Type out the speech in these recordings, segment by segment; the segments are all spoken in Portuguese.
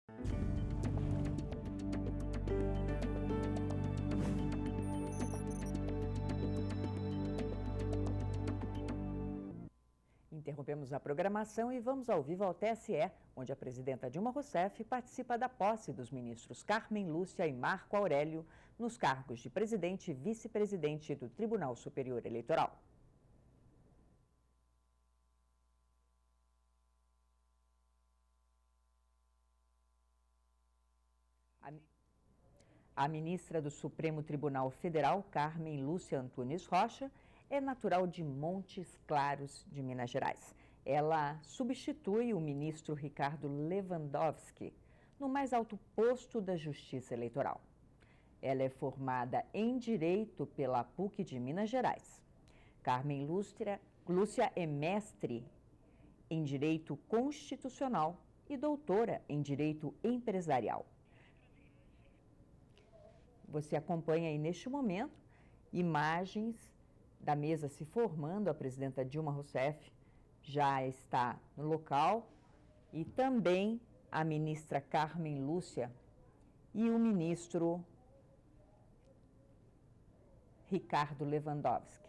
Interrompemos a programação e vamos ao vivo ao TSE, onde a presidenta Dilma Rousseff participa da posse dos ministros Carmen Lúcia e Marco Aurélio nos cargos de presidente e vice-presidente do Tribunal Superior Eleitoral. A ministra do Supremo Tribunal Federal, Carmen Lúcia Antunes Rocha, é natural de Montes Claros, de Minas Gerais. Ela substitui o ministro Ricardo Lewandowski no mais alto posto da Justiça Eleitoral. Ela é formada em Direito pela PUC de Minas Gerais. Carmen Lúcia é mestre em Direito Constitucional e doutora em Direito Empresarial. Você acompanha aí neste momento imagens da mesa se formando. A presidenta Dilma Rousseff já está no local e também a ministra Carmen Lúcia e o ministro Ricardo Lewandowski.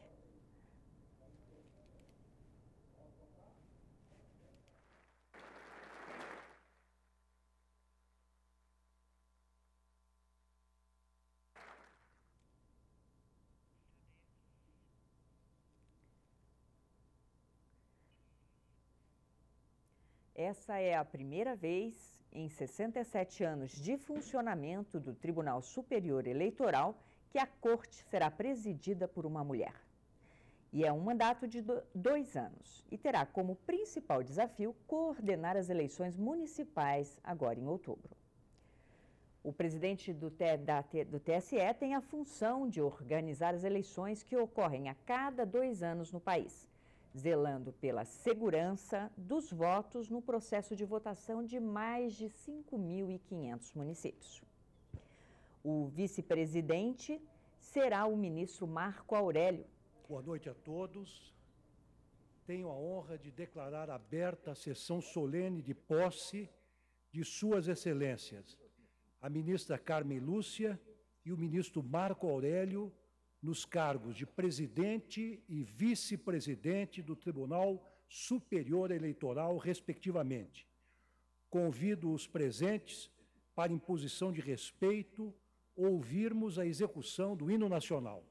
Essa é a primeira vez em 67 anos de funcionamento do Tribunal Superior Eleitoral que a corte será presidida por uma mulher. E é um mandato de 2 anos e terá como principal desafio coordenar as eleições municipais agora em outubro. O presidente do TSE tem a função de organizar as eleições que ocorrem a cada 2 anos no país, zelando pela segurança dos votos no processo de votação de mais de 5.500 municípios. O vice-presidente será o ministro Marco Aurélio. Boa noite a todos. Tenho a honra de declarar aberta a sessão solene de posse de Suas Excelências, a ministra Carmen Lúcia e o ministro Marco Aurélio, nos cargos de presidente e vice-presidente do Tribunal Superior Eleitoral, respectivamente. Convido os presentes para, em posição de respeito, ouvirmos a execução do hino nacional.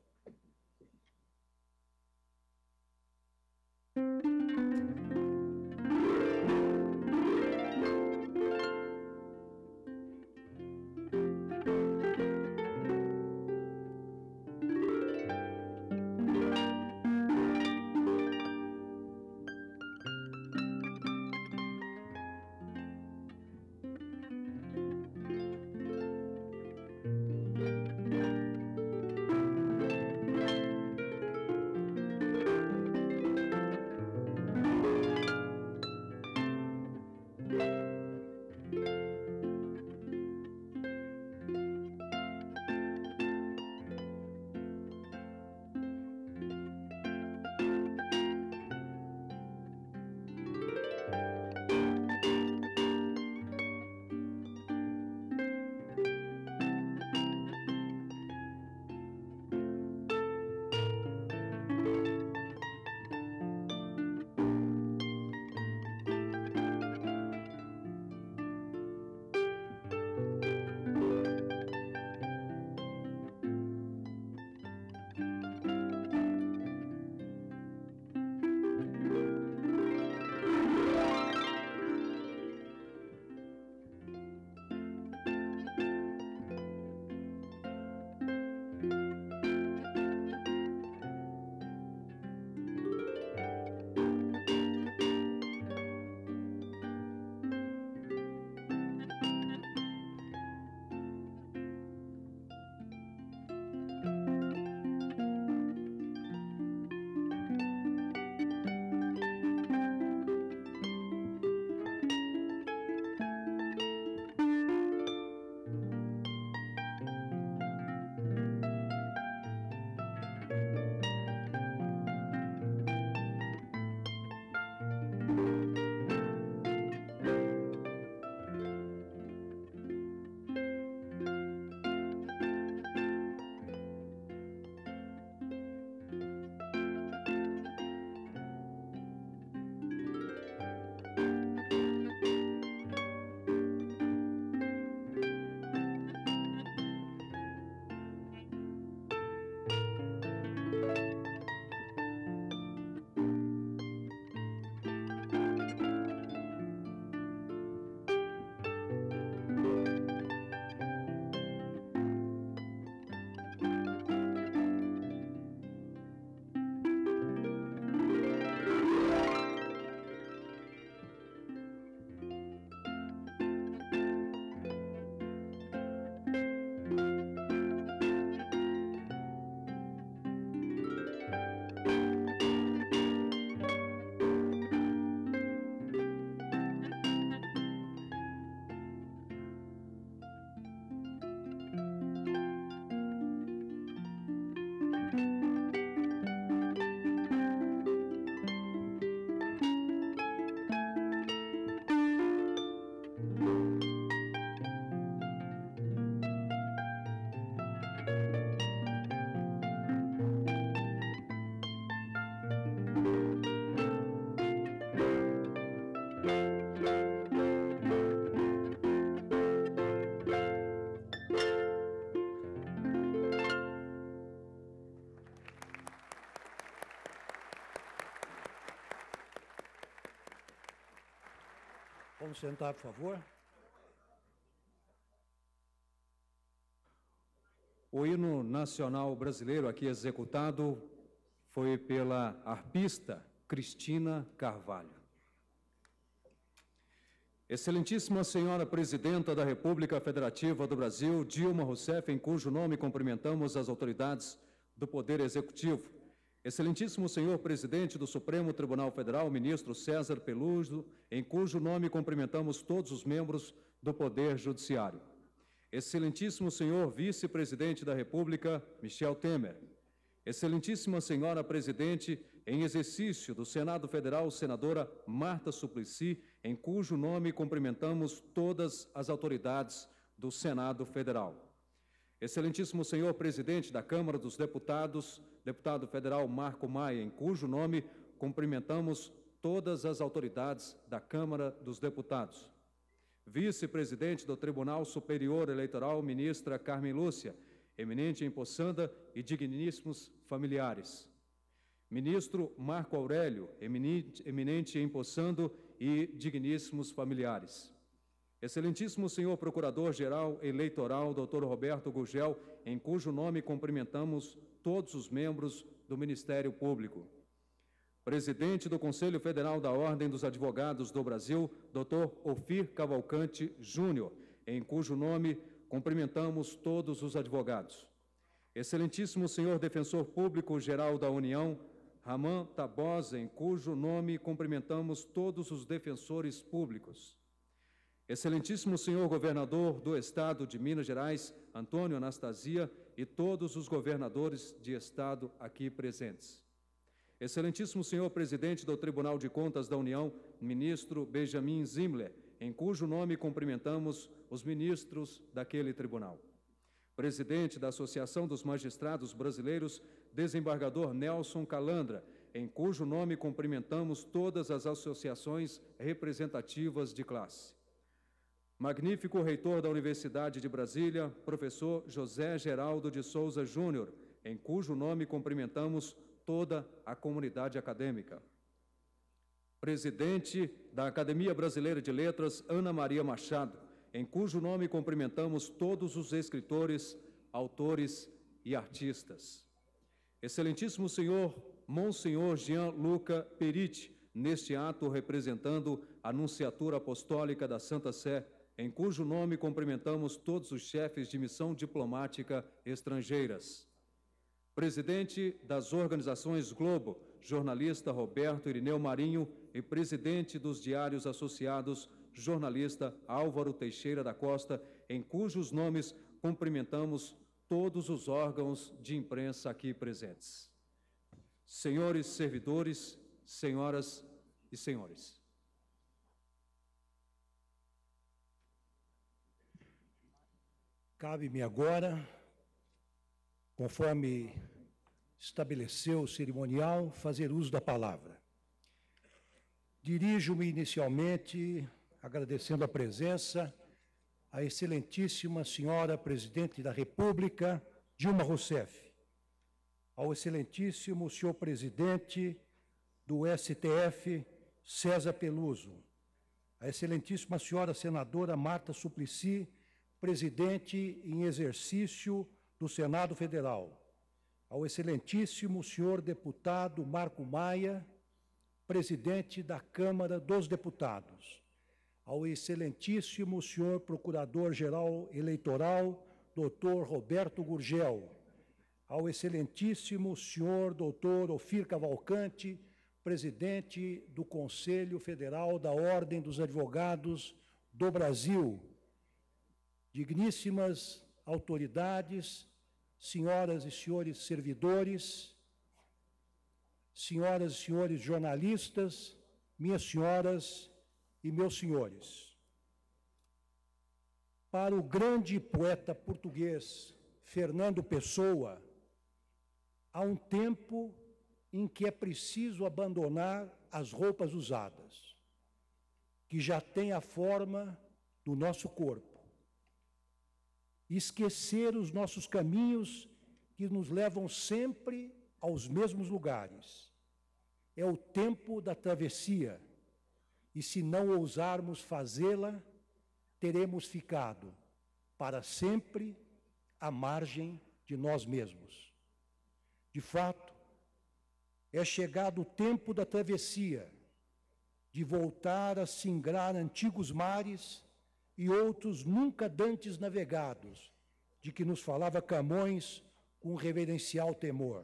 Vamos sentar, por favor. O hino nacional brasileiro aqui executado foi pela arpista Cristina Carvalho. Excelentíssima Senhora Presidenta da República Federativa do Brasil, Dilma Rousseff, em cujo nome cumprimentamos as autoridades do Poder Executivo. Excelentíssimo Senhor Presidente do Supremo Tribunal Federal, Ministro César Peluso, em cujo nome cumprimentamos todos os membros do Poder Judiciário. Excelentíssimo Senhor Vice-Presidente da República, Michel Temer. Excelentíssima Senhora Presidente em exercício do Senado Federal, Senadora Marta Suplicy, em cujo nome cumprimentamos todas as autoridades do Senado Federal. Excelentíssimo Senhor Presidente da Câmara dos Deputados, Deputado Federal Marco Maia, em cujo nome cumprimentamos todas as autoridades da Câmara dos Deputados. Vice-Presidente do Tribunal Superior Eleitoral, Ministra Carmen Lúcia, eminente em possanda e digníssimos familiares. Ministro Marco Aurélio, eminente em possando e digníssimos familiares. Excelentíssimo Senhor Procurador-Geral Eleitoral, Dr. Roberto Gurgel, em cujo nome cumprimentamos todos os membros do Ministério Público. Presidente do Conselho Federal da Ordem dos Advogados do Brasil, Dr. Ofir Cavalcante Júnior, em cujo nome cumprimentamos todos os advogados. Excelentíssimo Senhor Defensor Público-Geral da União, Ramã Tabosa, em cujo nome cumprimentamos todos os defensores públicos. Excelentíssimo Senhor Governador do Estado de Minas Gerais, Antônio Anastasia, e todos os governadores de Estado aqui presentes. Excelentíssimo Senhor Presidente do Tribunal de Contas da União, Ministro Benjamin Zimler, em cujo nome cumprimentamos os ministros daquele tribunal. Presidente da Associação dos Magistrados Brasileiros, Desembargador Nelson Calandra, em cujo nome cumprimentamos todas as associações representativas de classe. Magnífico reitor da Universidade de Brasília, professor José Geraldo de Souza Júnior, em cujo nome cumprimentamos toda a comunidade acadêmica. Presidente da Academia Brasileira de Letras, Ana Maria Machado, em cujo nome cumprimentamos todos os escritores, autores e artistas. Excelentíssimo Senhor Monsenhor Gianluca Peritti, neste ato representando a Nunciatura Apostólica da Santa Sé, em cujo nome cumprimentamos todos os chefes de missão diplomática estrangeiras. Presidente das organizações Globo, jornalista Roberto Irineu Marinho, e presidente dos Diários Associados, jornalista Álvaro Teixeira da Costa, em cujos nomes cumprimentamos todos os órgãos de imprensa aqui presentes. Senhores servidores, senhoras e senhores. Cabe-me agora, conforme estabeleceu o cerimonial, fazer uso da palavra. Dirijo-me inicialmente, agradecendo a presença, à excelentíssima senhora Presidente da República, Dilma Rousseff, ao excelentíssimo senhor Presidente do STF, César Peluso, à excelentíssima senhora Senadora Marta Suplicy, Presidente em exercício do Senado Federal, ao excelentíssimo senhor Deputado Marco Maia, Presidente da Câmara dos Deputados, ao excelentíssimo senhor Procurador-Geral Eleitoral, Dr. Roberto Gurgel, ao excelentíssimo senhor Dr. Ofir Cavalcante, Presidente do Conselho Federal da Ordem dos Advogados do Brasil, digníssimas autoridades, senhoras e senhores servidores, senhoras e senhores jornalistas, minhas senhoras e meus senhores. Para o grande poeta português Fernando Pessoa, há um tempo em que é preciso abandonar as roupas usadas, que já têm a forma do nosso corpo, e esquecer os nossos caminhos que nos levam sempre aos mesmos lugares. É o tempo da travessia, e se não ousarmos fazê-la, teremos ficado para sempre à margem de nós mesmos. De fato, é chegado o tempo da travessia, de voltar a singrar antigos mares e outros nunca dantes navegados, de que nos falava Camões com reverencial temor.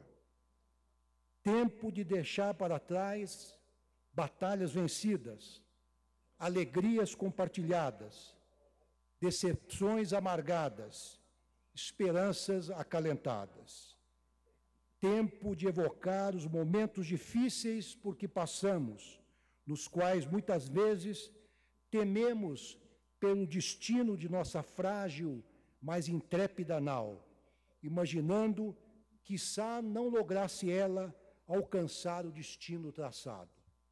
Tempo de deixar para trás batalhas vencidas, alegrias compartilhadas, decepções amargadas, esperanças acalentadas. Tempo de evocar os momentos difíceis por que passamos, nos quais muitas vezes tememos pelo destino de nossa frágil, mas intrépida nau, imaginando, quiçá não lograsse ela alcançar o destino traçado.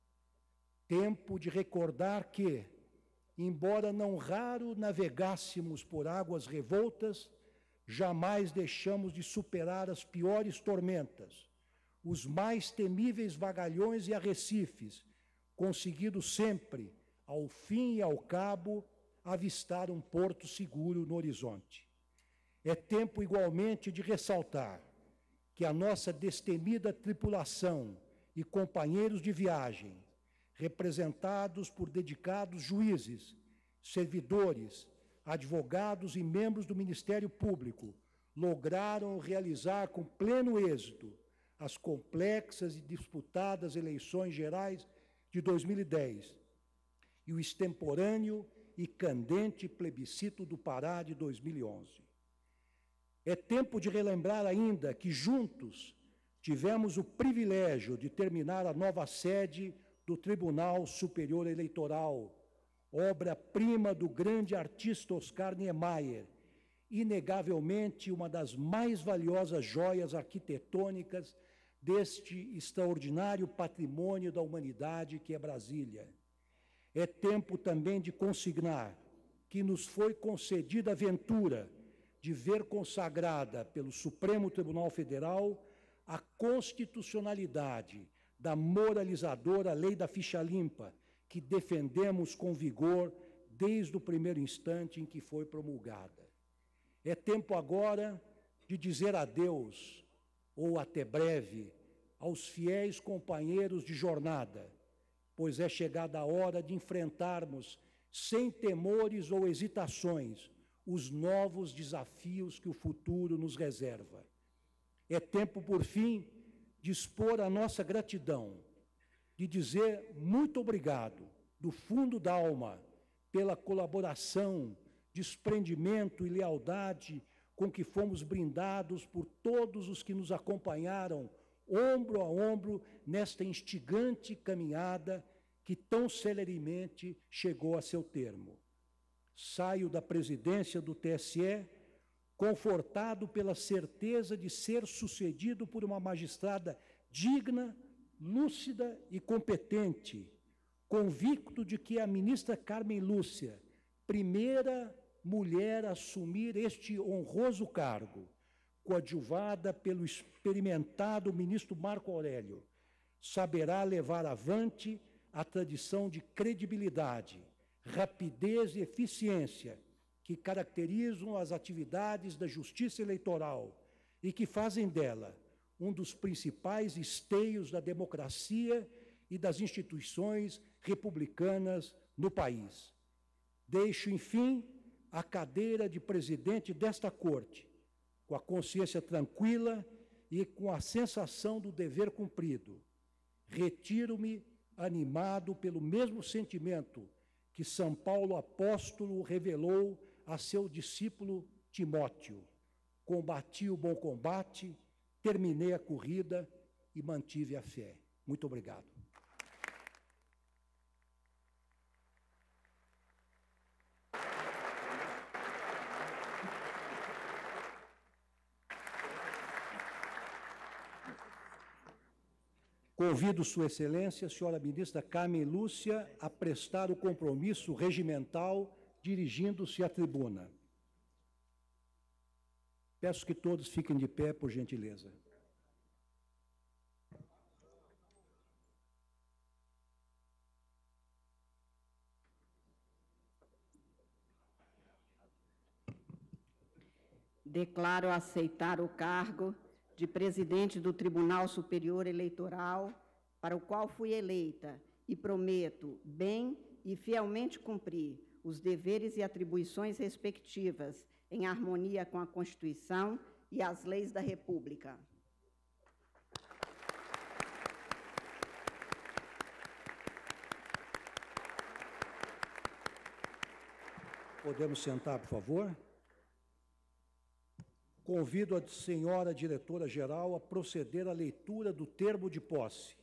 Tempo de recordar que, embora não raro navegássemos por águas revoltas, jamais deixamos de superar as piores tormentas, os mais temíveis vagalhões e arrecifes, conseguindo sempre, ao fim e ao cabo, avistar um porto seguro no horizonte. É tempo igualmente de ressaltar que a nossa destemida tripulação e companheiros de viagem, representados por dedicados juízes, servidores, advogados e membros do Ministério Público, lograram realizar com pleno êxito as complexas e disputadas eleições gerais de 2010 e o extemporâneo e candente plebiscito do Pará de 2011. É tempo de relembrar ainda que juntos tivemos o privilégio de terminar a nova sede do Tribunal Superior Eleitoral, obra-prima do grande artista Oscar Niemeyer, inegavelmente uma das mais valiosas joias arquitetônicas deste extraordinário patrimônio da humanidade que é Brasília. É tempo também de consignar que nos foi concedida a ventura de ver consagrada pelo Supremo Tribunal Federal a constitucionalidade da moralizadora Lei da Ficha Limpa, que defendemos com vigor desde o primeiro instante em que foi promulgada. É tempo agora de dizer adeus, ou até breve, aos fiéis companheiros de jornada, pois é chegada a hora de enfrentarmos, sem temores ou hesitações, os novos desafios que o futuro nos reserva. É tempo, por fim, de expor a nossa gratidão, de dizer muito obrigado, do fundo da alma, pela colaboração, desprendimento e lealdade com que fomos brindados por todos os que nos acompanharam, ombro a ombro, nesta instigante caminhada que tão celeremente chegou a seu termo. Saio da presidência do TSE confortado pela certeza de ser sucedido por uma magistrada digna, lúcida e competente, convicto de que a ministra Carmen Lúcia, primeira mulher a assumir este honroso cargo, coadjuvada pelo experimentado ministro Marco Aurélio, saberá levar avante a tradição de credibilidade, rapidez e eficiência que caracterizam as atividades da Justiça Eleitoral e que fazem dela um dos principais esteios da democracia e das instituições republicanas no país. Deixo, enfim, a cadeira de presidente desta Corte, com a consciência tranquila e com a sensação do dever cumprido. Retiro-me animado pelo mesmo sentimento que São Paulo apóstolo revelou a seu discípulo Timóteo. Combati o bom combate, terminei a corrida e mantive a fé. Muito obrigado. Convido Sua Excelência, senhora ministra Carmen Lúcia, a prestar o compromisso regimental dirigindo-se à tribuna. Peço que todos fiquem de pé, por gentileza. Declaro aceitar o cargo de presidente do Tribunal Superior Eleitoral, para o qual fui eleita, e prometo bem e fielmente cumprir os deveres e atribuições respectivas, em harmonia com a Constituição e as leis da República. Podemos sentar, por favor? Convido a senhora diretora-geral a proceder à leitura do termo de posse.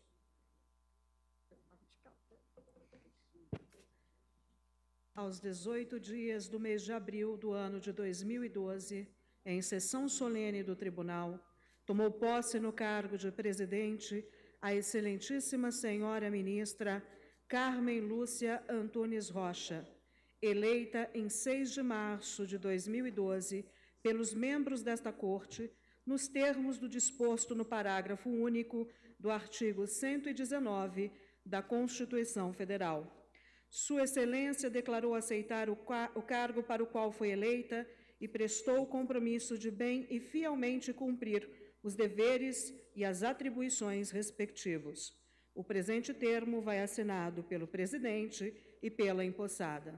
Aos 18 dias do mês de abril do ano de 2012, em sessão solene do Tribunal, tomou posse no cargo de presidente a excelentíssima senhora ministra Carmen Lúcia Antunes Rocha, eleita em 6 de março de 2012 pelos membros desta Corte, nos termos do disposto no parágrafo único do artigo 119 da Constituição Federal. Sua Excelência declarou aceitar o cargo para o qual foi eleita e prestou o compromisso de bem e fielmente cumprir os deveres e as atribuições respectivos. O presente termo vai assinado pelo presidente e pela empossada.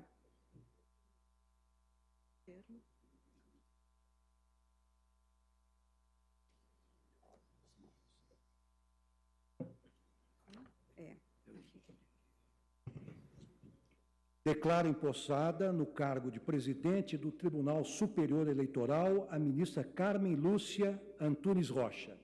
Declaro empossada no cargo de presidente do Tribunal Superior Eleitoral a ministra Carmen Lúcia Antunes Rocha.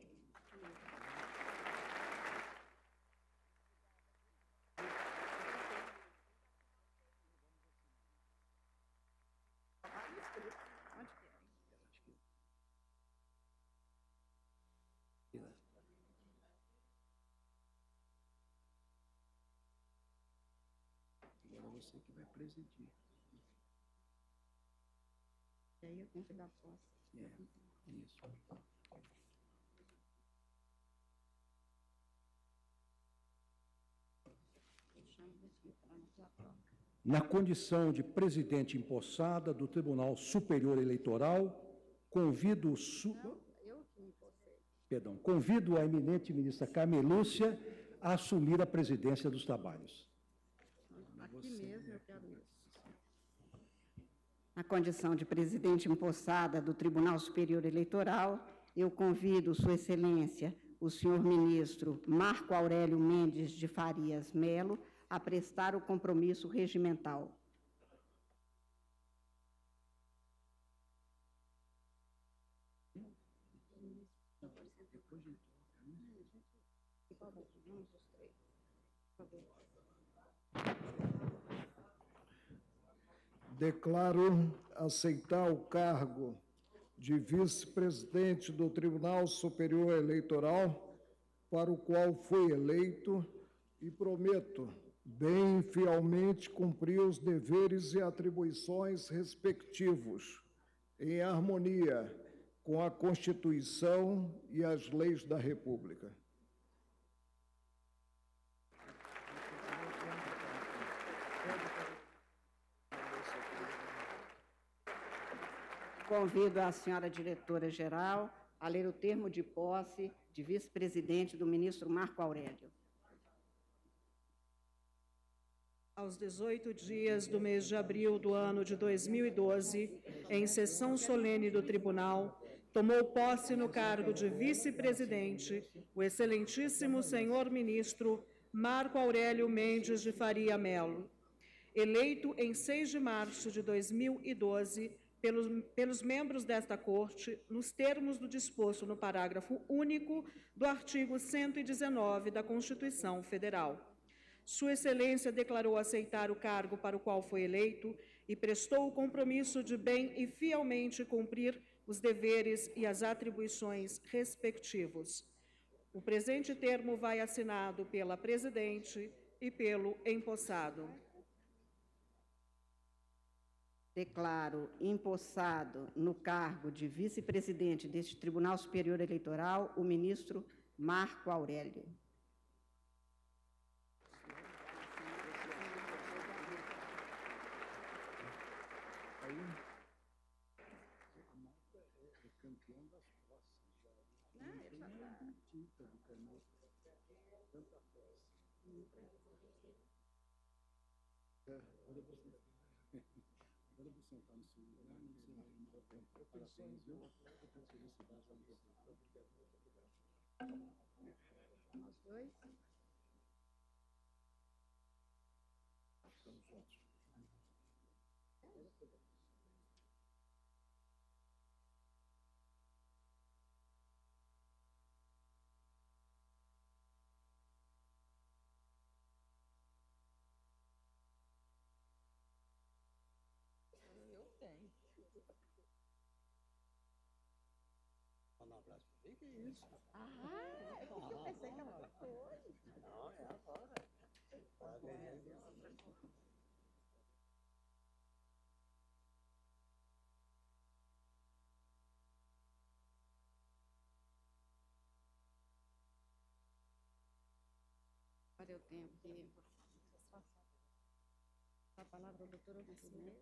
Você que vai presidir. E aí eu tenho que dar posse. Isso. Na condição de presidente empossada do Tribunal Superior Eleitoral, convido a eminente ministra Carmen Lúcia a assumir a presidência dos trabalhos. Aqui mesmo eu quero isso. Na condição de presidente empossada do Tribunal Superior Eleitoral, eu convido Sua Excelência, o senhor ministro Marco Aurélio Mendes de Farias Melo, a prestar o compromisso regimental. Declaro aceitar o cargo de vice-presidente do Tribunal Superior Eleitoral, para o qual fui eleito, e prometo bem e fielmente cumprir os deveres e atribuições respectivos, em harmonia com a Constituição e as leis da República. Convido a senhora diretora-geral a ler o termo de posse de vice-presidente do ministro Marco Aurélio. Aos 18 dias do mês de abril do ano de 2012, em sessão solene do Tribunal, tomou posse no cargo de vice-presidente o excelentíssimo senhor ministro Marco Aurélio Mendes de Faria Melo, eleito em 6 de março de 2012 pelos membros desta Corte, nos termos do disposto no parágrafo único do artigo 119 da Constituição Federal. Sua Excelência declarou aceitar o cargo para o qual foi eleito e prestou o compromisso de bem e fielmente cumprir os deveres e as atribuições respectivos. O presente termo vai assinado pela presidente e pelo empossado. Declaro empossado no cargo de vice-presidente deste Tribunal Superior Eleitoral o ministro Marco Aurélio. Agora eu tenho que... A palavra ao doutor Oficina.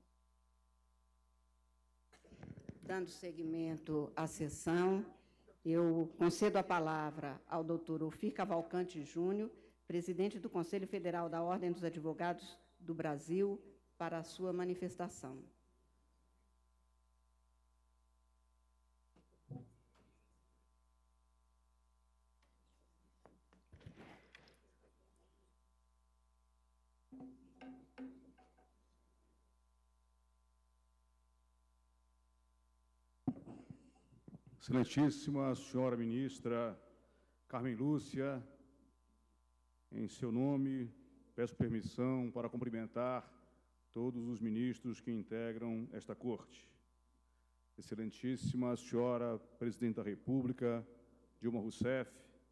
Dando seguimento à sessão, eu concedo a palavra ao doutor Ofir Cavalcante Júnior, presidente do Conselho Federal da Ordem dos Advogados do Brasil, para a sua manifestação. Excelentíssima senhora ministra Carmen Lúcia, em seu nome, peço permissão para cumprimentar todos os ministros que integram esta corte. Excelentíssima senhora presidente da República, Dilma Rousseff,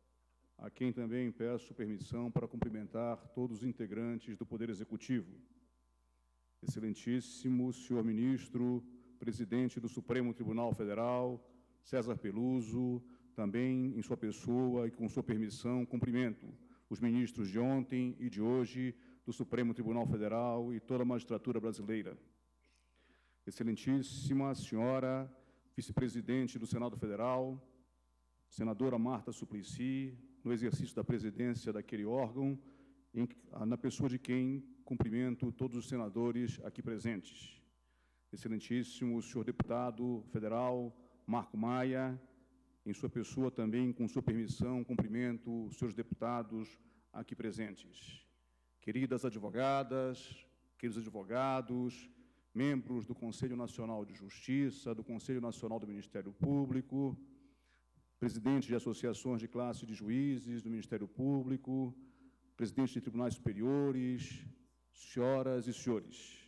a quem também peço permissão para cumprimentar todos os integrantes do Poder Executivo. Excelentíssimo senhor ministro, presidente do Supremo Tribunal Federal, César Peluso, também em sua pessoa e com sua permissão, cumprimento os ministros de ontem e de hoje do Supremo Tribunal Federal e toda a magistratura brasileira. Excelentíssima senhora vice-presidente do Senado Federal, senadora Marta Suplicy, no exercício da presidência daquele órgão, na pessoa de quem cumprimento todos os senadores aqui presentes. Excelentíssimo senhor deputado federal Marco Maia, em sua pessoa também, com sua permissão, cumprimento os seus deputados aqui presentes. Queridas advogadas, queridos advogados, membros do Conselho Nacional de Justiça, do Conselho Nacional do Ministério Público, presidentes de associações de classe de juízes do Ministério Público, presidentes de tribunais superiores, senhoras e senhores.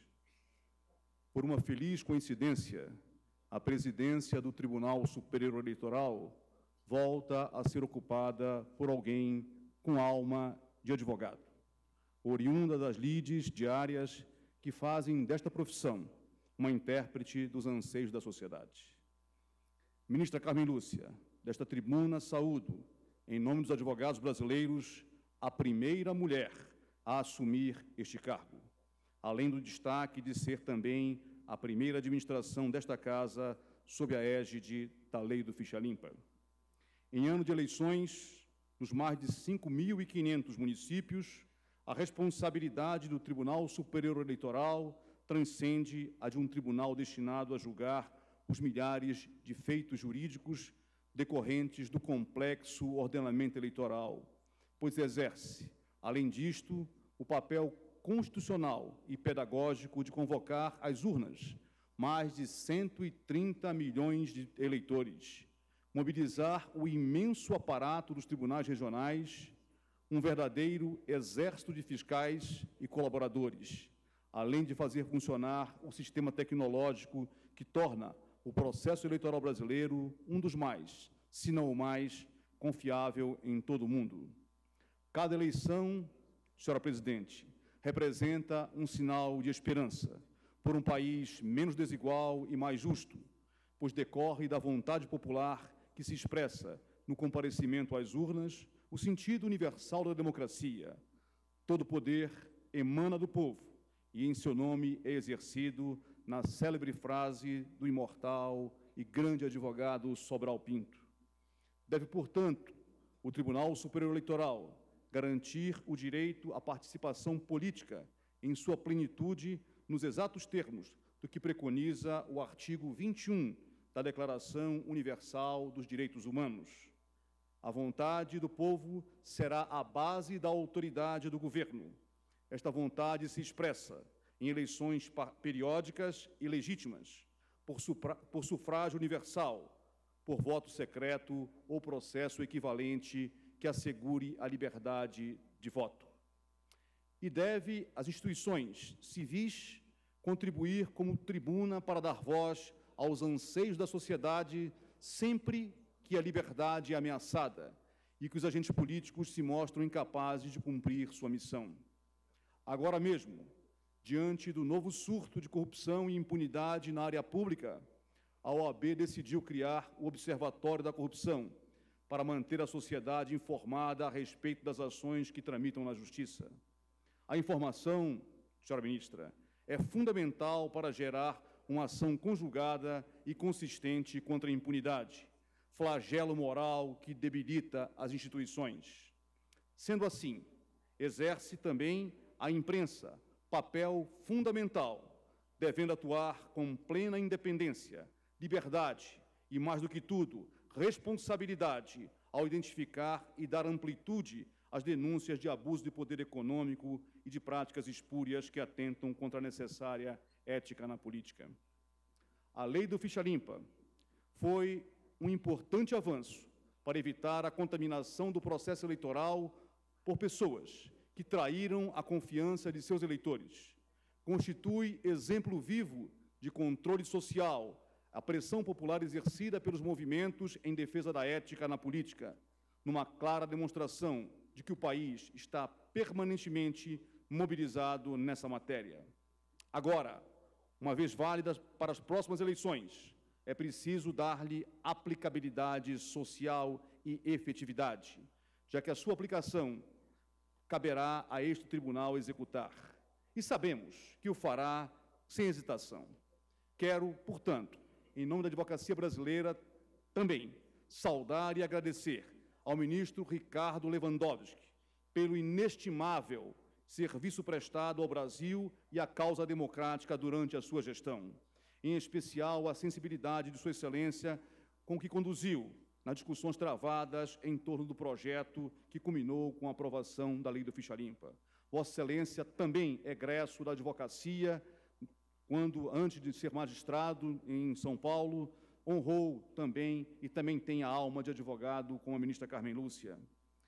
Por uma feliz coincidência, a presidência do Tribunal Superior Eleitoral volta a ser ocupada por alguém com alma de advogado, oriunda das lides diárias que fazem desta profissão uma intérprete dos anseios da sociedade. Ministra Carmen Lúcia, desta tribuna saúdo, em nome dos advogados brasileiros, a primeira mulher a assumir este cargo, além do destaque de ser também a primeira administração desta casa sob a égide da Lei do Ficha Limpa. Em ano de eleições, nos mais de 5.500 municípios, a responsabilidade do Tribunal Superior Eleitoral transcende a de um tribunal destinado a julgar os milhares de feitos jurídicos decorrentes do complexo ordenamento eleitoral, pois exerce, além disto, o papel constitucional e pedagógico de convocar às urnas mais de 130 milhões de eleitores, mobilizar o imenso aparato dos tribunais regionais, um verdadeiro exército de fiscais e colaboradores, além de fazer funcionar o sistema tecnológico que torna o processo eleitoral brasileiro um dos mais, se não o mais, confiável em todo o mundo. Cada eleição, senhora presidente, representa um sinal de esperança por um país menos desigual e mais justo, pois decorre da vontade popular que se expressa no comparecimento às urnas, o sentido universal da democracia. Todo poder emana do povo e, em seu nome, é exercido na célebre frase do imortal e grande advogado Sobral Pinto. Deve, portanto, o Tribunal Superior Eleitoral garantir o direito à participação política em sua plenitude nos exatos termos do que preconiza o artigo 21 da Declaração Universal dos Direitos Humanos. A vontade do povo será a base da autoridade do governo. Esta vontade se expressa em eleições periódicas e legítimas, por sufrágio universal, por voto secreto ou processo equivalente que assegure a liberdade de voto. E deve as instituições civis contribuir como tribuna para dar voz aos anseios da sociedade sempre que a liberdade é ameaçada e que os agentes políticos se mostram incapazes de cumprir sua missão. Agora mesmo, diante do novo surto de corrupção e impunidade na área pública, a OAB decidiu criar o Observatório da Corrupção para manter a sociedade informada a respeito das ações que tramitam na Justiça. A informação, senhora ministra, é fundamental para gerar uma ação conjugada e consistente contra a impunidade, flagelo moral que debilita as instituições. Sendo assim, exerce também a imprensa papel fundamental, devendo atuar com plena independência, liberdade e, mais do que tudo, responsabilidade ao identificar e dar amplitude às denúncias de abuso de poder econômico e de práticas espúrias que atentam contra a necessária ética na política. A Lei do Ficha Limpa foi um importante avanço para evitar a contaminação do processo eleitoral por pessoas que traíram a confiança de seus eleitores. Constitui exemplo vivo de controle social a pressão popular exercida pelos movimentos em defesa da ética na política, numa clara demonstração de que o país está permanentemente mobilizado nessa matéria. Agora, uma vez válidas para as próximas eleições, é preciso dar-lhe aplicabilidade social e efetividade, já que a sua aplicação caberá a este tribunal executar. E sabemos que o fará sem hesitação. Quero, portanto, em nome da advocacia brasileira, também saudar e agradecer ao ministro Ricardo Lewandowski pelo inestimável serviço prestado ao Brasil e à causa democrática durante a sua gestão, em especial a sensibilidade de Sua Excelência com que conduziu nas discussões travadas em torno do projeto que culminou com a aprovação da Lei do Ficha Limpa. Vossa Excelência também é egresso da advocacia, quando, antes de ser magistrado em São Paulo, honrou também e também tem a alma de advogado com a ministra Carmen Lúcia.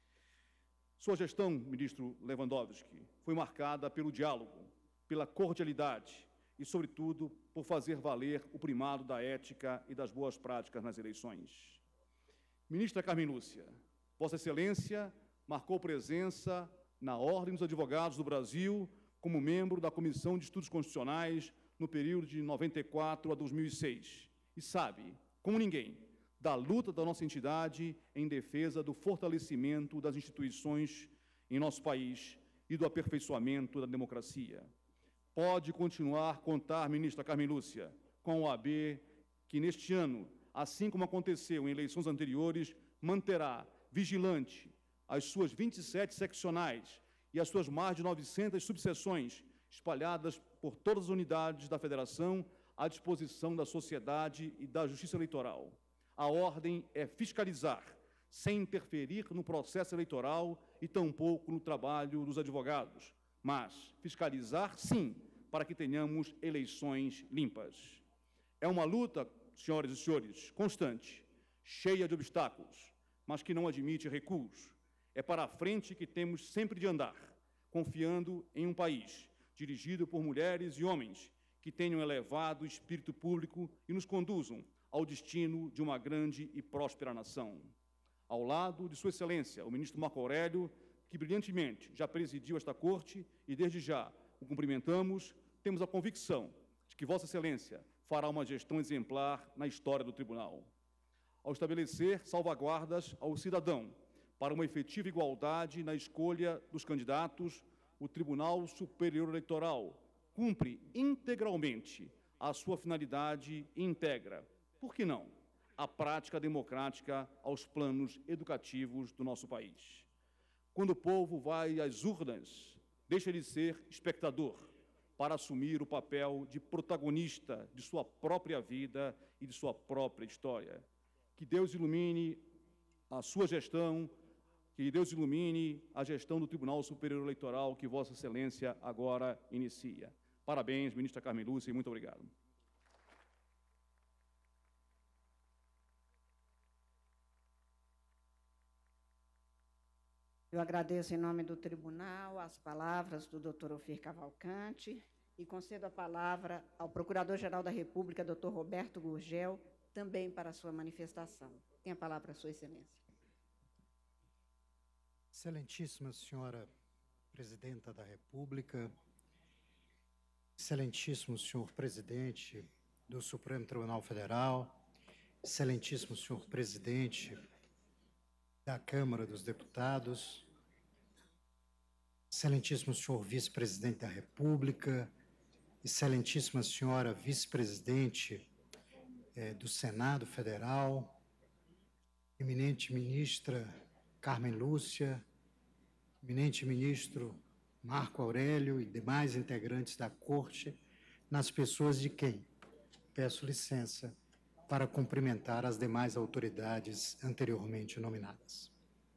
Sua gestão, ministro Lewandowski, foi marcada pelo diálogo, pela cordialidade e, sobretudo, por fazer valer o primado da ética e das boas práticas nas eleições. Ministra Carmen Lúcia, Vossa Excelência marcou presença na Ordem dos Advogados do Brasil como membro da Comissão de Estudos Constitucionais no período de 94 a 2006 e sabe, como ninguém, da luta da nossa entidade em defesa do fortalecimento das instituições em nosso país e do aperfeiçoamento da democracia. Pode continuar a contar, ministra Carmen Lúcia, com a OAB, que neste ano, assim como aconteceu em eleições anteriores, manterá vigilante as suas 27 seccionais e as suas mais de 900 subseções espalhadas por todas as unidades da Federação à disposição da sociedade e da Justiça Eleitoral. A ordem é fiscalizar, sem interferir no processo eleitoral e tampouco no trabalho dos advogados, mas fiscalizar, sim, para que tenhamos eleições limpas. É uma luta, senhoras e senhores, constante, cheia de obstáculos, mas que não admite recuos. É para a frente que temos sempre de andar, confiando em um país dirigido por mulheres e homens que tenham elevado espírito público e nos conduzam ao destino de uma grande e próspera nação. Ao lado de Sua Excelência, o ministro Marco Aurélio, que brilhantemente já presidiu esta corte e desde já o cumprimentamos, temos a convicção de que Vossa Excelência fará uma gestão exemplar na história do tribunal. Ao estabelecer salvaguardas ao cidadão para uma efetiva igualdade na escolha dos candidatos, o Tribunal Superior Eleitoral cumpre integralmente a sua finalidade e integra, por que não, a prática democrática aos planos educativos do nosso país. Quando o povo vai às urnas, deixa de ser espectador para assumir o papel de protagonista de sua própria vida e de sua própria história. Que Deus ilumine a sua gestão, que Deus ilumine a gestão do Tribunal Superior Eleitoral que Vossa Excelência agora inicia. Parabéns, ministra Carmen Lúcia, e muito obrigado. Eu agradeço em nome do tribunal as palavras do doutor Ofir Cavalcante e concedo a palavra ao Procurador-Geral da República, doutor Roberto Gurgel, também para a sua manifestação. Tem a palavra, Sua Excelência. Excelentíssima Senhora Presidenta da República, Excelentíssimo Senhor Presidente do Supremo Tribunal Federal, Excelentíssimo Senhor Presidente da Câmara dos Deputados, Excelentíssimo Senhor Vice-Presidente da República, Excelentíssima Senhora Vice-Presidente do Senado Federal, eminente ministra Carmen Lúcia, eminente ministro Marco Aurélio e demais integrantes da Corte, nas pessoas de quem peço licença para cumprimentar as demais autoridades anteriormente nominadas.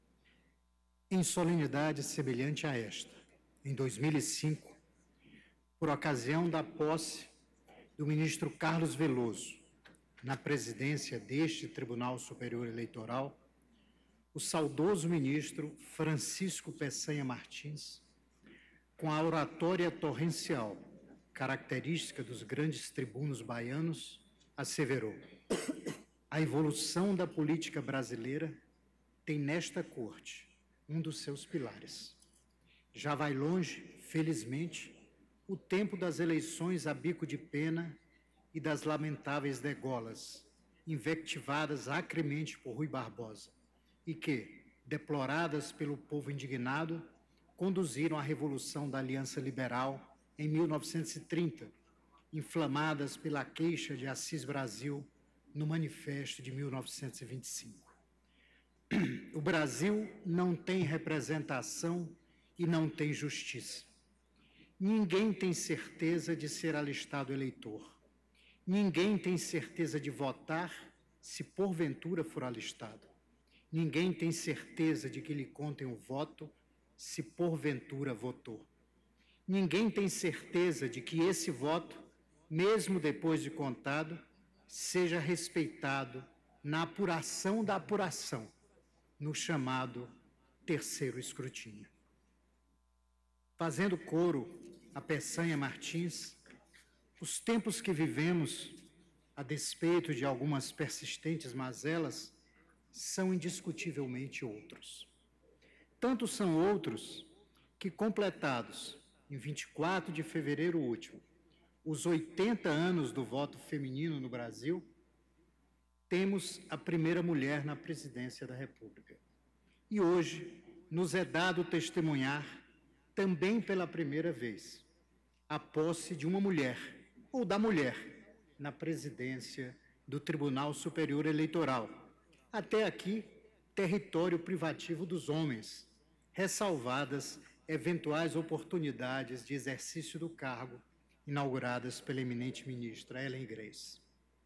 Em solenidade semelhante a esta, em 2005, por ocasião da posse do ministro Carlos Veloso na presidência deste Tribunal Superior Eleitoral, o saudoso ministro Francisco Peçanha Martins, com a oratória torrencial, característica dos grandes tribunos baianos, asseverou: a evolução da política brasileira tem nesta corte um dos seus pilares. Já vai longe, felizmente, o tempo das eleições a bico de pena e das lamentáveis degolas, invectivadas acremente por Rui Barbosa, e que, deploradas pelo povo indignado, conduziram à Revolução da Aliança Liberal em 1930, inflamadas pela queixa de Assis Brasil no Manifesto de 1925. O Brasil não tem representação e não tem justiça. Ninguém tem certeza de ser alistado eleitor. Ninguém tem certeza de votar se porventura for alistado. Ninguém tem certeza de que lhe contem o voto se porventura votou. Ninguém tem certeza de que esse voto, mesmo depois de contado, seja respeitado na apuração da apuração, no chamado terceiro escrutínio. Fazendo coro a Peçanha Martins, os tempos que vivemos, a despeito de algumas persistentes mazelas, são indiscutivelmente outros. Tanto são outros que, completados em 24 de fevereiro último, os 80 anos do voto feminino no Brasil, temos a primeira mulher na presidência da República. E hoje nos é dado testemunhar, também pela primeira vez, a posse de uma mulher, ou da mulher, na presidência do Tribunal Superior Eleitoral. Até aqui, território privativo dos homens, ressalvadas eventuais oportunidades de exercício do cargo inauguradas pela eminente ministra Ellen Grace.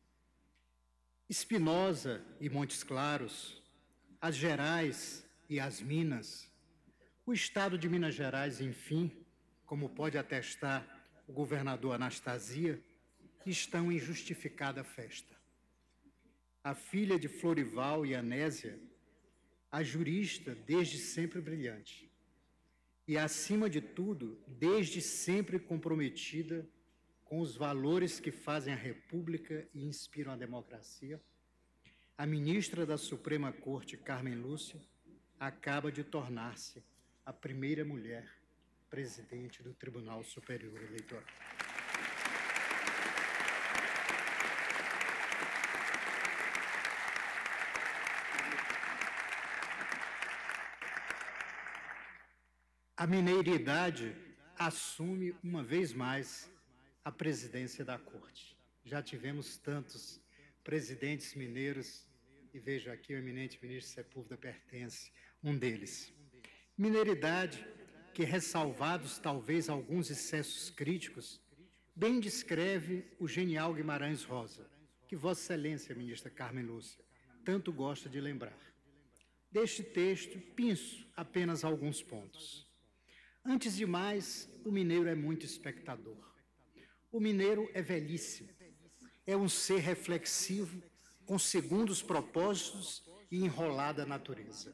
Espinosa e Montes Claros, as Gerais e as Minas, o Estado de Minas Gerais, enfim, como pode atestar o governador Anastasia, estão em justificada festa. A filha de Florival e Anésia, a jurista desde sempre brilhante, e, acima de tudo, desde sempre comprometida com os valores que fazem a República e inspiram a democracia, a ministra da Suprema Corte, Carmen Lúcia, acaba de tornar-se a primeira mulher presidente do Tribunal Superior Eleitoral. A mineiridade assume, uma vez mais, a presidência da Corte. já tivemos tantos presidentes mineiros, e vejo aqui o eminente ministro Sepúlveda pertence, um deles. Mineiridade que, ressalvados talvez alguns excessos críticos, bem descreve o genial Guimarães Rosa, que Vossa Excelência, ministra Carmen Lúcia, tanto gosta de lembrar. Deste texto, pinço apenas alguns pontos. Antes de mais, o mineiro é muito espectador. O mineiro é velhíssimo. É um ser reflexivo, com segundos propósitos e enrolada natureza.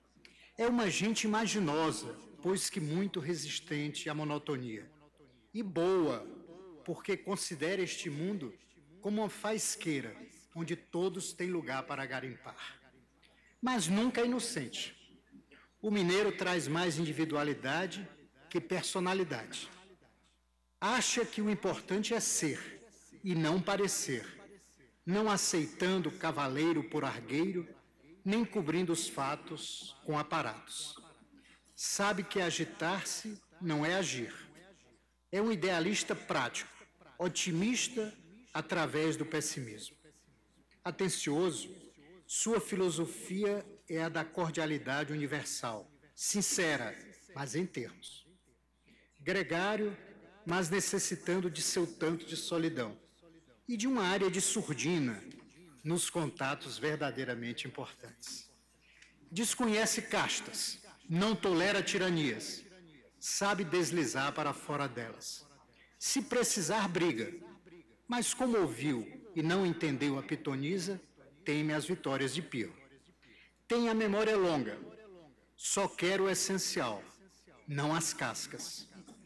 É uma gente imaginosa, pois que muito resistente à monotonia. E boa, porque considera este mundo como uma faisqueira, onde todos têm lugar para garimpar. Mas nunca inocente. O mineiro traz mais individualidade que personalidade. Acha que o importante é ser e não parecer, não aceitando cavaleiro por argueiro, nem cobrindo os fatos com aparatos. Sabe que agitar-se não é agir. É um idealista prático, otimista através do pessimismo. Atencioso, sua filosofia é a da cordialidade universal, sincera, mas em termos. Gregário, mas necessitando de seu tanto de solidão e de uma área de surdina nos contatos verdadeiramente importantes. Desconhece castas, não tolera tiranias, sabe deslizar para fora delas. Se precisar, briga, mas como ouviu e não entendeu a pitonisa, teme as vitórias de Pio. Tem a memória longa, só quer o essencial, não as cascas.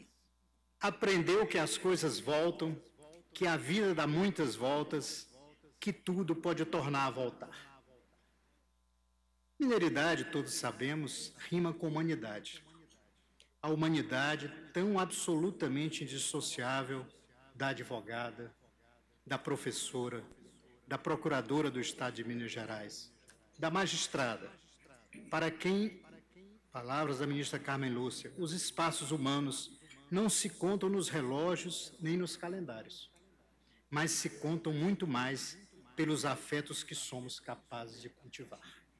Aprendeu que as coisas voltam, que a vida dá muitas voltas, que tudo pode tornar a voltar. Mineiridade, todos sabemos, rima com humanidade. A humanidade tão absolutamente indissociável da advogada, da professora, da procuradora do Estado de Minas Gerais, da magistrada, para quem, palavras da ministra Carmen Lúcia, os espaços humanos não se contam nos relógios nem nos calendários, mas se contam muito mais pelos afetos que somos capazes de cultivar.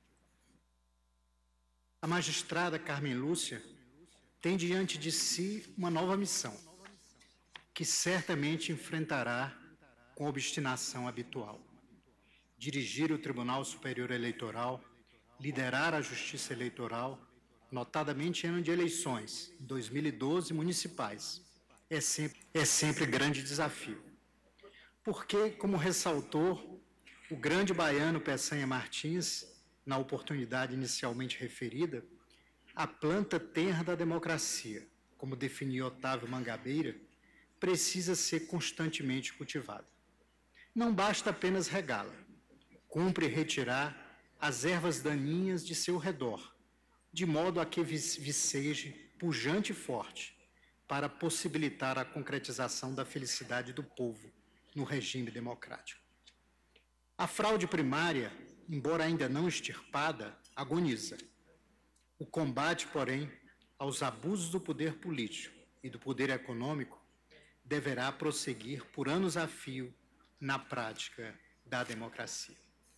A magistrada Carmen Lúcia tem diante de si uma nova missão, que certamente enfrentará com obstinação habitual. Dirigir o Tribunal Superior Eleitoral, liderar a Justiça Eleitoral, notadamente em ano de eleições, 2012, municipais, é sempre grande desafio. Porque, como ressaltou o grande baiano Peçanha Martins, na oportunidade inicialmente referida, a planta tenra da democracia, como definiu Otávio Mangabeira, precisa ser constantemente cultivada. Não basta apenas regá-la, cumpre retirar as ervas daninhas de seu redor, de modo a que viceje pujante e forte, para possibilitar a concretização da felicidade do povo no regime democrático. A fraude primária, embora ainda não extirpada, agoniza. O combate, porém, aos abusos do poder político e do poder econômico deverá prosseguir por anos a fio na prática da democracia.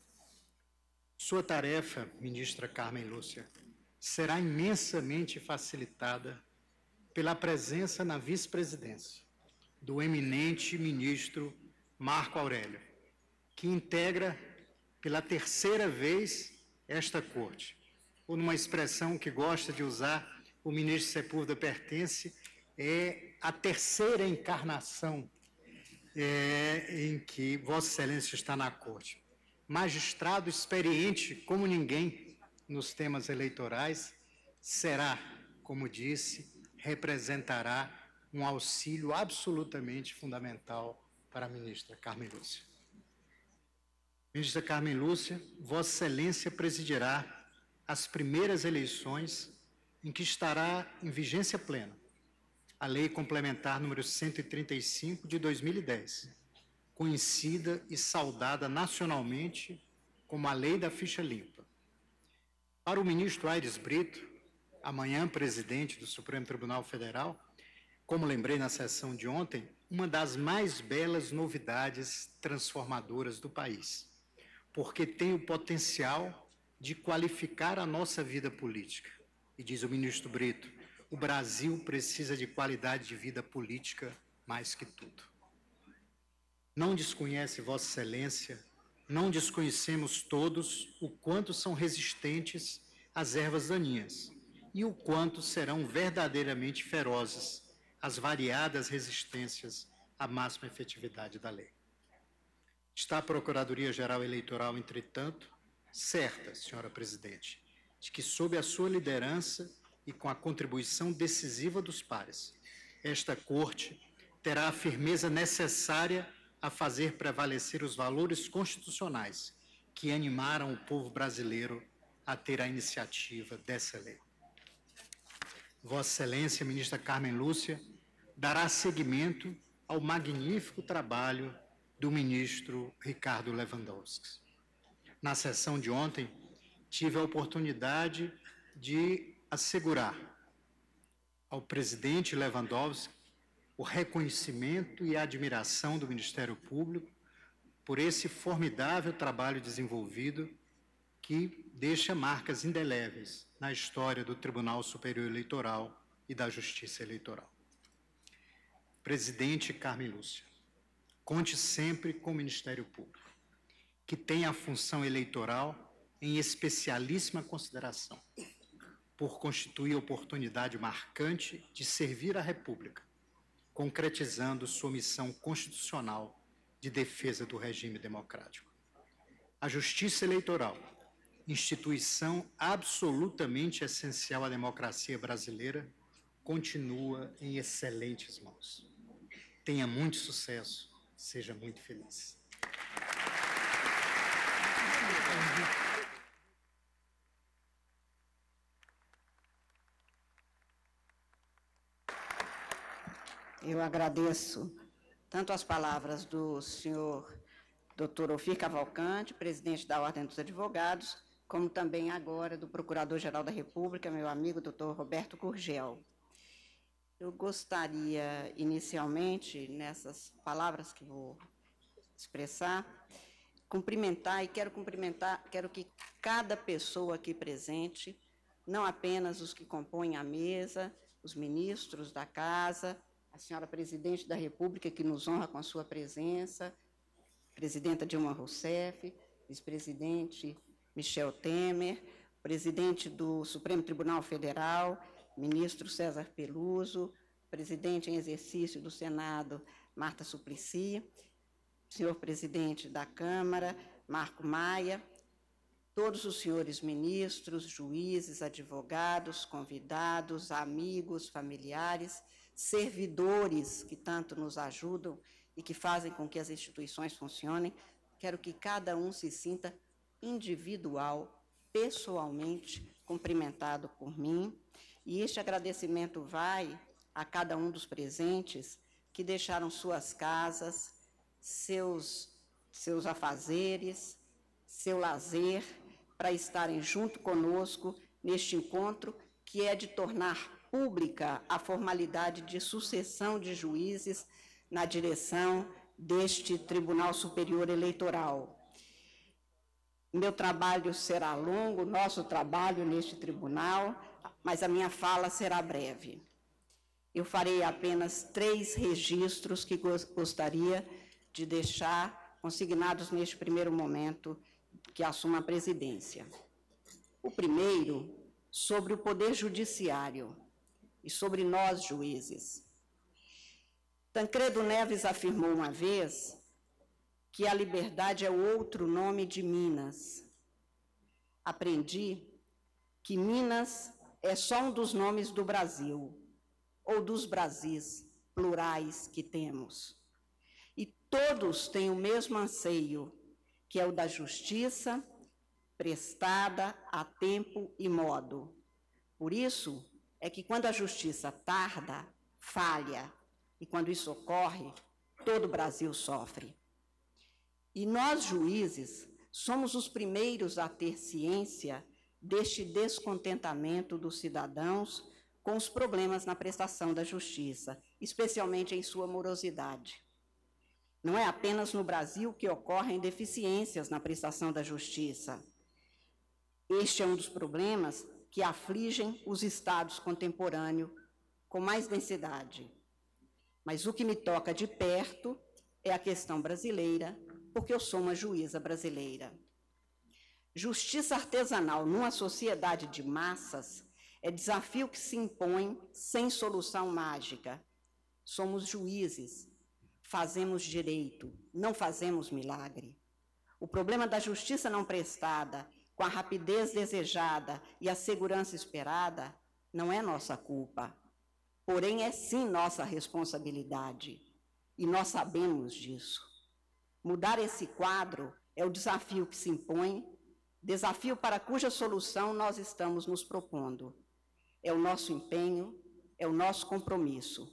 Sua tarefa, ministra Carmen Lúcia, será imensamente facilitada pela presença na vice-presidência do eminente ministro Marco Aurélio, que integra pela terceira vez esta corte, ou numa expressão que gosta de usar o ministro Sepúlveda pertence, é a terceira encarnação em que Vossa Excelência está na corte. Magistrado experiente como ninguém nos temas eleitorais, será, como disse, representará um auxílio absolutamente fundamental para a ministra Carmen Lúcia. Ministra Carmen Lúcia, Vossa Excelência presidirá as primeiras eleições em que estará em vigência plena a Lei Complementar número 135 de 2010, conhecida e saudada nacionalmente como a Lei da Ficha Limpa. Para o ministro Aires Brito, amanhã presidente do Supremo Tribunal Federal, como lembrei na sessão de ontem, uma das mais belas novidades transformadoras do país, porque tem o potencial de qualificar a nossa vida política. E diz o ministro Brito, o Brasil precisa de qualidade de vida política mais que tudo. Não desconhece Vossa Excelência, não desconhecemos todos o quanto são resistentes às ervas daninhas e o quanto serão verdadeiramente ferozes as variadas resistências à máxima efetividade da lei. Está a Procuradoria-Geral Eleitoral, entretanto, certa, senhora presidente, de que, sob a sua liderança e com a contribuição decisiva dos pares, esta Corte terá a firmeza necessária a fazer prevalecer os valores constitucionais que animaram o povo brasileiro a ter a iniciativa dessa lei. Vossa Excelência, ministra Carmen Lúcia, dará seguimento ao magnífico trabalho do ministro Ricardo Lewandowski. Na sessão de ontem, tive a oportunidade de assegurar ao presidente Lewandowski o reconhecimento e a admiração do Ministério Público por esse formidável trabalho desenvolvido que deixa marcas indeléveis na história do Tribunal Superior Eleitoral e da Justiça Eleitoral. Presidente Carmen Lúcia, conte sempre com o Ministério Público, que tem a função eleitoral em especialíssima consideração, por constituir oportunidade marcante de servir à República, concretizando sua missão constitucional de defesa do regime democrático. A Justiça Eleitoral, instituição absolutamente essencial à democracia brasileira, continua em excelentes mãos. Tenha muito sucesso, seja muito feliz. Eu agradeço tanto as palavras do senhor Dr. Ofir Cavalcante, presidente da Ordem dos Advogados, como também agora do Procurador-Geral da República, meu amigo Dr. Roberto Gurgel. Eu gostaria, inicialmente, nessas palavras que vou expressar, quero que cada pessoa aqui presente, não apenas os que compõem a mesa, os ministros da Casa, a senhora Presidente da República, que nos honra com a sua presença, Presidenta Dilma Rousseff, Vice-Presidente Michel Temer, Presidente do Supremo Tribunal Federal, Ministro César Peluso, Presidente em exercício do Senado, Marta Suplicy, Senhor Presidente da Câmara, Marco Maia, todos os senhores ministros, juízes, advogados, convidados, amigos, familiares, servidores que tanto nos ajudam e que fazem com que as instituições funcionem, quero que cada um se sinta individual, pessoalmente, cumprimentado por mim, e este agradecimento vai a cada um dos presentes que deixaram suas casas, seus afazeres, seu lazer, para estarem junto conosco neste encontro, que é de tornar pública a formalidade de sucessão de juízes na direção deste Tribunal Superior Eleitoral. Meu trabalho será longo, nosso trabalho neste tribunal, mas a minha fala será breve. Eu farei apenas 3 registros que gostaria de deixar consignados neste primeiro momento que assumo a presidência. O primeiro, sobre o Poder Judiciário e sobre nós, juízes. Tancredo Neves afirmou uma vez que a liberdade é o outro nome de Minas. Aprendi que Minas é só um dos nomes do Brasil, ou dos Brasis plurais que temos. E todos têm o mesmo anseio, que é o da justiça prestada a tempo e modo. Por isso é que quando a justiça tarda, falha, e quando isso ocorre, todo o Brasil sofre. E nós, juízes, somos os primeiros a ter ciência deste descontentamento dos cidadãos com os problemas na prestação da justiça, especialmente em sua morosidade. Não é apenas no Brasil que ocorrem deficiências na prestação da justiça. Este é um dos problemas que afligem os estados contemporâneos com mais densidade. Mas o que me toca de perto é a questão brasileira, porque eu sou uma juíza brasileira. Justiça artesanal numa sociedade de massas é desafio que se impõe sem solução mágica. Somos juízes, fazemos direito, não fazemos milagre. O problema da justiça não prestada, com a rapidez desejada e a segurança esperada, não é nossa culpa. Porém, é sim nossa responsabilidade. E nós sabemos disso. Mudar esse quadro é o desafio que se impõe, desafio para cuja solução nós estamos nos propondo. É o nosso empenho, é o nosso compromisso.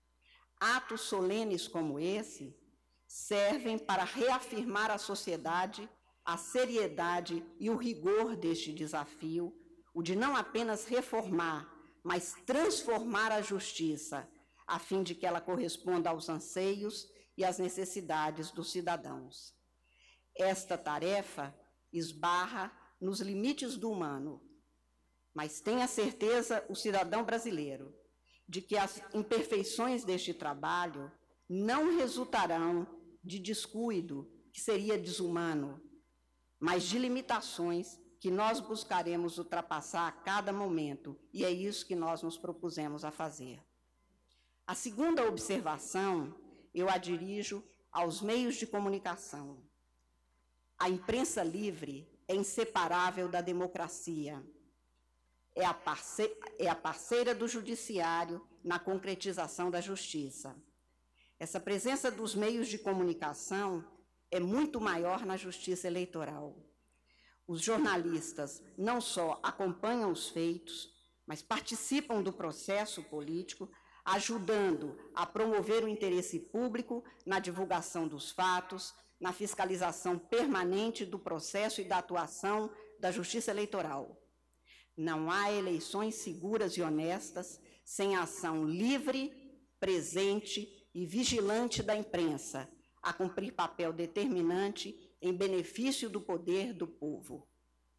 Atos solenes como esse servem para reafirmar à sociedade a seriedade e o rigor deste desafio, o de não apenas reformar, mas transformar a justiça, a fim de que ela corresponda aos anseios e às necessidades dos cidadãos. Esta tarefa esbarra nos limites do humano, mas tenha certeza o cidadão brasileiro de que as imperfeições deste trabalho não resultarão de descuido, que seria desumano, mas de limitações que nós buscaremos ultrapassar a cada momento, e é isso que nós nos propusemos a fazer. A segunda observação, eu a dirijo aos meios de comunicação. A imprensa livre é inseparável da democracia. É a parceira do judiciário na concretização da justiça. Essa presença dos meios de comunicação é muito maior na justiça eleitoral. Os jornalistas não só acompanham os feitos, mas participam do processo político, ajudando a promover o interesse público na divulgação dos fatos, na fiscalização permanente do processo e da atuação da justiça eleitoral. Não há eleições seguras e honestas sem a ação livre, presente e vigilante da imprensa, a cumprir papel determinante em benefício do poder do povo.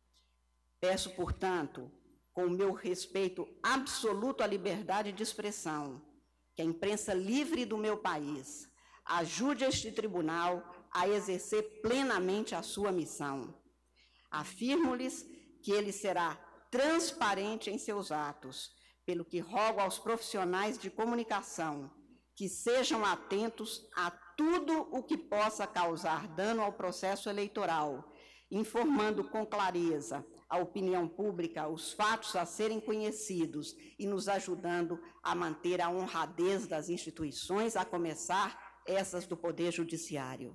Peço, portanto, com o meu respeito absoluto à liberdade de expressão, que a imprensa livre do meu país ajude este tribunal a exercer plenamente a sua missão. Afirmo-lhes que ele será transparente em seus atos, pelo que rogo aos profissionais de comunicação que sejam atentos a tudo o que possa causar dano ao processo eleitoral, informando com clareza a opinião pública os fatos a serem conhecidos e nos ajudando a manter a honradez das instituições, a começar essas do Poder Judiciário.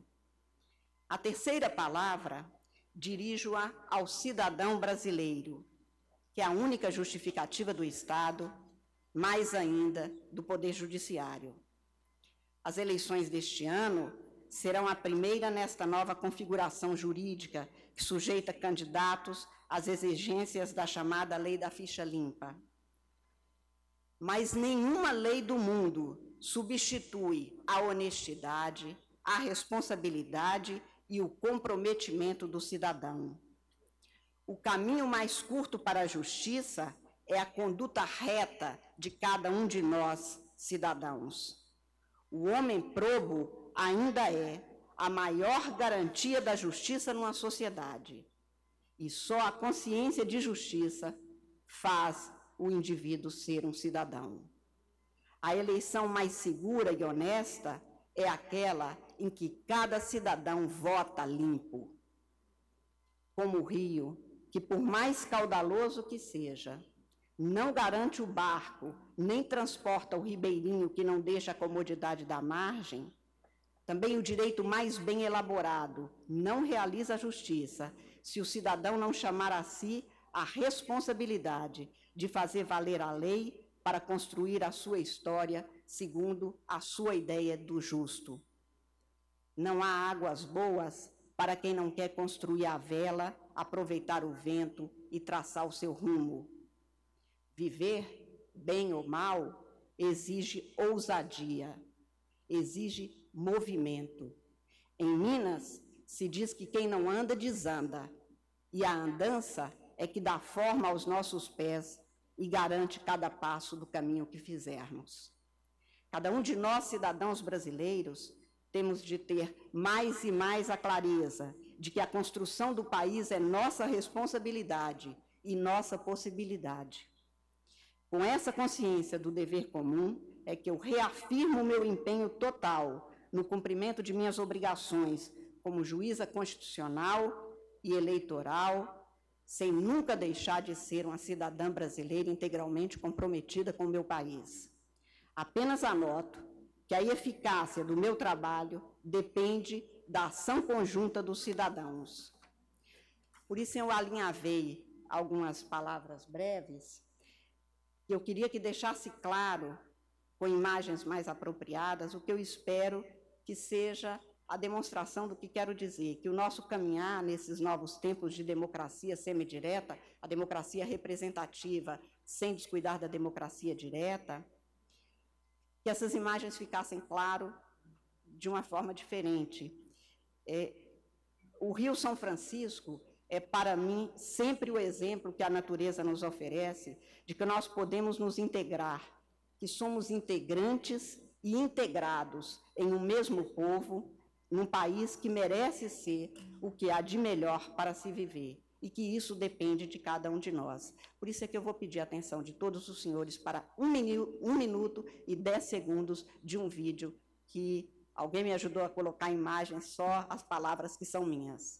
A terceira palavra dirijo-a ao cidadão brasileiro, que é a única justificativa do Estado, mais ainda do Poder Judiciário. As eleições deste ano serão a primeira nesta nova configuração jurídica que sujeita candidatos às exigências da chamada Lei da Ficha Limpa. Mas nenhuma lei do mundo substitui a honestidade, a responsabilidade e o comprometimento do cidadão. O caminho mais curto para a justiça é a conduta reta de cada um de nós, cidadãos. O homem probo ainda é a maior garantia da justiça numa sociedade. E só a consciência de justiça faz o indivíduo ser um cidadão. A eleição mais segura e honesta é aquela em que cada cidadão vota limpo. Como o rio, que por mais caudaloso que seja, não garante o barco, nem transporta o ribeirinho que não deixa a comodidade da margem, também o direito mais bem elaborado não realiza a justiça se o cidadão não chamar a si a responsabilidade de fazer valer a lei para construir a sua história segundo a sua ideia do justo. Não há águas boas para quem não quer construir a vela, aproveitar o vento e traçar o seu rumo. Viver bem ou mal, exige ousadia, exige movimento. Em Minas, se diz que quem não anda, desanda, e a andança é que dá forma aos nossos pés e garante cada passo do caminho que fizermos. Cada um de nós, cidadãos brasileiros, temos de ter mais e mais a clareza de que a construção do país é nossa responsabilidade e nossa possibilidade. Com essa consciência do dever comum, é que eu reafirmo o meu empenho total no cumprimento de minhas obrigações como juíza constitucional e eleitoral, sem nunca deixar de ser uma cidadã brasileira integralmente comprometida com o meu país. Apenas anoto que a eficácia do meu trabalho depende da ação conjunta dos cidadãos. Por isso, eu alinhavei algumas palavras breves, que eu queria que deixasse claro, com imagens mais apropriadas, o que eu espero que seja a demonstração do que quero dizer, que o nosso caminhar nesses novos tempos de democracia semidireta, a democracia representativa, sem descuidar da democracia direta, que essas imagens ficassem claro de uma forma diferente. O Rio São Francisco é, para mim, sempre o exemplo que a natureza nos oferece de que nós podemos nos integrar, que somos integrantes e integrados em um mesmo povo, num país que merece ser o que há de melhor para se viver, e que isso depende de cada um de nós. Por isso é que eu vou pedir a atenção de todos os senhores para 1 minuto e 10 segundos de um vídeo que alguém me ajudou a colocar em imagem só as palavras que são minhas.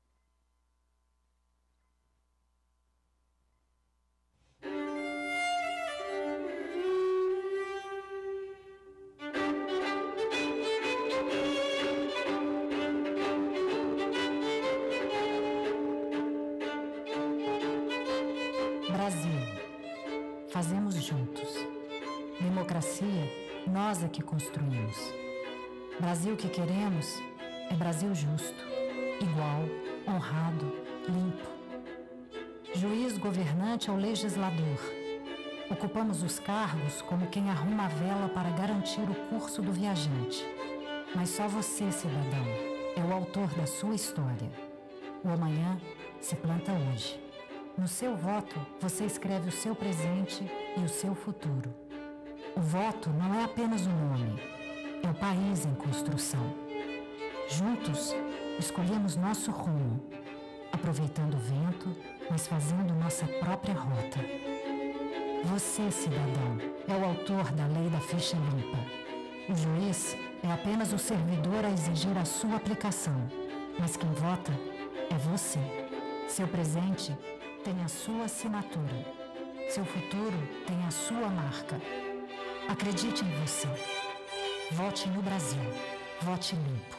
Fazemos juntos. Democracia, nós é que construímos. Brasil que queremos é Brasil justo, igual, honrado, limpo. Juiz governante ao legislador. Ocupamos os cargos como quem arruma a vela para garantir o curso do viajante. Mas só você, cidadão, é o autor da sua história. O amanhã se planta hoje. No seu voto, você escreve o seu presente e o seu futuro. O voto não é apenas um nome, é o país em construção. Juntos, escolhemos nosso rumo, aproveitando o vento, mas fazendo nossa própria rota. Você, cidadão, é o autor da lei da ficha limpa. O juiz é apenas o servidor a exigir a sua aplicação, mas quem vota é você. Seu presente tem a sua assinatura. Seu futuro tem a sua marca. Acredite em você. Vote no Brasil. Vote limpo.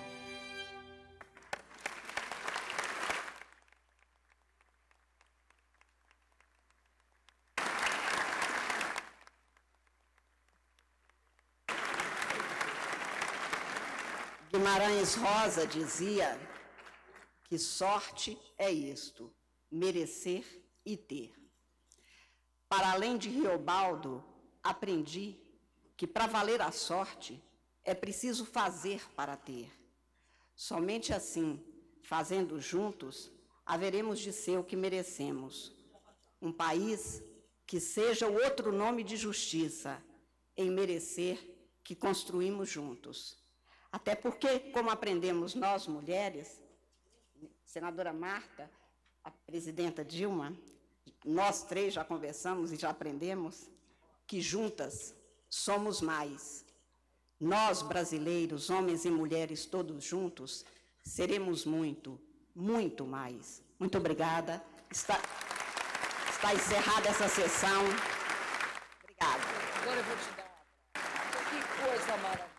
Guimarães Rosa dizia que sorte é isto: merecer e ter. Para além de Riobaldo, aprendi que para valer a sorte é preciso fazer para ter. Somente assim, fazendo juntos, haveremos de ser o que merecemos. Um país que seja o outro nome de justiça, em merecer que construímos juntos. Até porque, como aprendemos nós, mulheres, senadora Marta, a presidenta Dilma, nós três já conversamos e já aprendemos que juntas somos mais. Nós, brasileiros, homens e mulheres, todos juntos, seremos muito, muito mais. Muito obrigada. Está encerrada essa sessão. Obrigada. Agora eu vou te dar que coisa maravilhosa.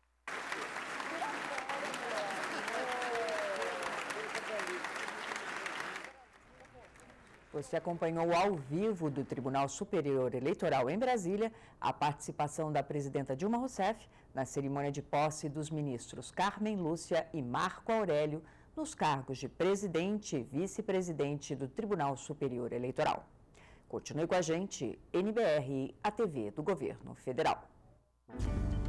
Você acompanhou ao vivo do Tribunal Superior Eleitoral em Brasília a participação da presidenta Dilma Rousseff na cerimônia de posse dos ministros Carmen Lúcia e Marco Aurélio nos cargos de presidente e vice-presidente do Tribunal Superior Eleitoral. Continue com a gente, NBR, a TV do Governo Federal.